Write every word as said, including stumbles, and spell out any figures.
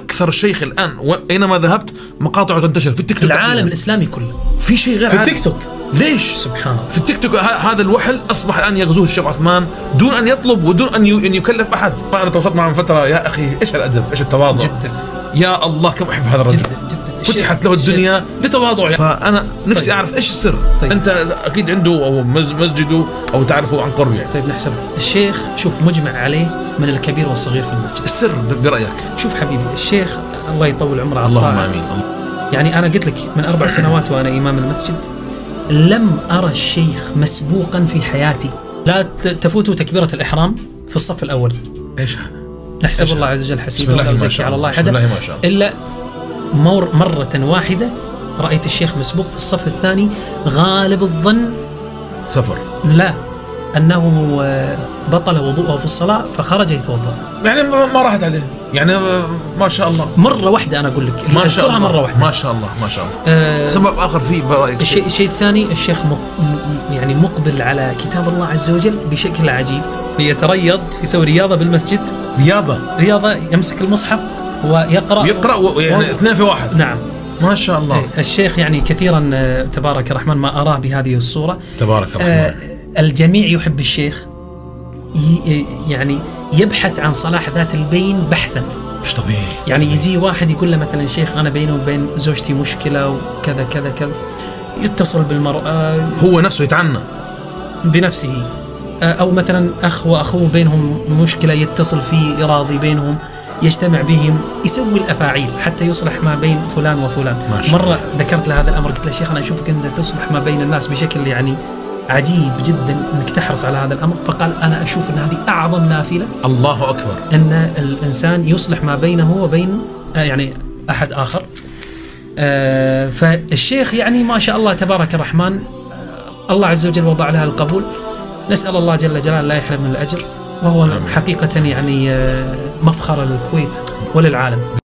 أكثر شيخ الآن أينما ذهبت مقاطعه تنتشر في التيك توك، العالم الإسلامي كله في شيء غير في عادي. التيك توك. ليش؟ سبحان الله. في التيك توك هذا الوحل أصبح الآن يغزوه الشيخ عثمان دون أن يطلب ودون أن يكلف أحد. أنا تواصلت معه من فترة، يا أخي إيش الأدب، إيش التواضع جدا. يا الله كم أحب هذا الرجل جدا جدا. فتحت له الدنيا لتواضعه. فأنا نفسي طيب. أعرف إيش السر. طيب. أنت أكيد عنده أو مسجده أو تعرفه عن قرب يعني. طيب نحسب الشيخ، شوف مجمع عليه من الكبير والصغير في المسجد. السر برأيك؟ شوف حبيبي الشيخ الله يطول عمره، اللهم آمين. يعني أنا قلت لك من أربع سنوات وأنا إمام المسجد لم أرى الشيخ مسبوقا في حياتي. لا تفوتوا تكبيرة الإحرام في الصف الأول. إيش هذا؟ نحسب الله عز وجل حسيبه ولا يزكي على الله حدا إلا مر مرة واحدة رأيت الشيخ مسبوق في الصف الثاني. غالب الظن سفر، لا، أنه بطل وضوءه في الصلاة فخرج يتوضأ، يعني ما راحت عليه، يعني ما شاء الله مرة واحدة. أنا أقول لك ما شاء الله مرة واحدة ما شاء الله ما شاء الله. أه سبب آخر فيه برأيك؟ الشيء الشيء الثاني الشيخ م... يعني مقبل على كتاب الله عز وجل بشكل عجيب. يتريض، يسوي رياضة بالمسجد. رياضة رياضة يمسك المصحف ويقرأ يقرأ و... يعني و... اثنين في واحد. نعم ما شاء الله. الشيخ يعني كثيرا تبارك الرحمن ما أراه بهذه الصورة. تبارك الرحمن. آه الجميع يحب الشيخ، ي... يعني يبحث عن صلاح ذات البين بحثا مش طبيعي. يعني طبيعي. يجي واحد يقول له مثلا شيخ أنا بيني وبين زوجتي مشكلة وكذا كذا كذا، يتصل بالمرأة هو نفسه يتعنى بنفسه، أو مثلا أخ وأخوه بينهم مشكلة يتصل فيه راضي بينهم، يجتمع بهم، يسوي الأفاعيل حتى يصلح ما بين فلان وفلان. مرة ذكرت له هذا الأمر، قلت له شيخ أنا أشوفك أنت تصلح ما بين الناس بشكل يعني عجيب جدا أنك تحرص على هذا الأمر. فقال أنا أشوف أن هذه أعظم نافلة. الله أكبر. أن الإنسان يصلح ما بينه وبين يعني أحد آخر. آه فالشيخ يعني ما شاء الله تبارك الرحمن، آه الله عز وجل وضع لها القبول. نسأل الله جل جلاله لا يحرم من الأجر، وهو آمين. حقيقة يعني آه مفخر للكويت وللعالم.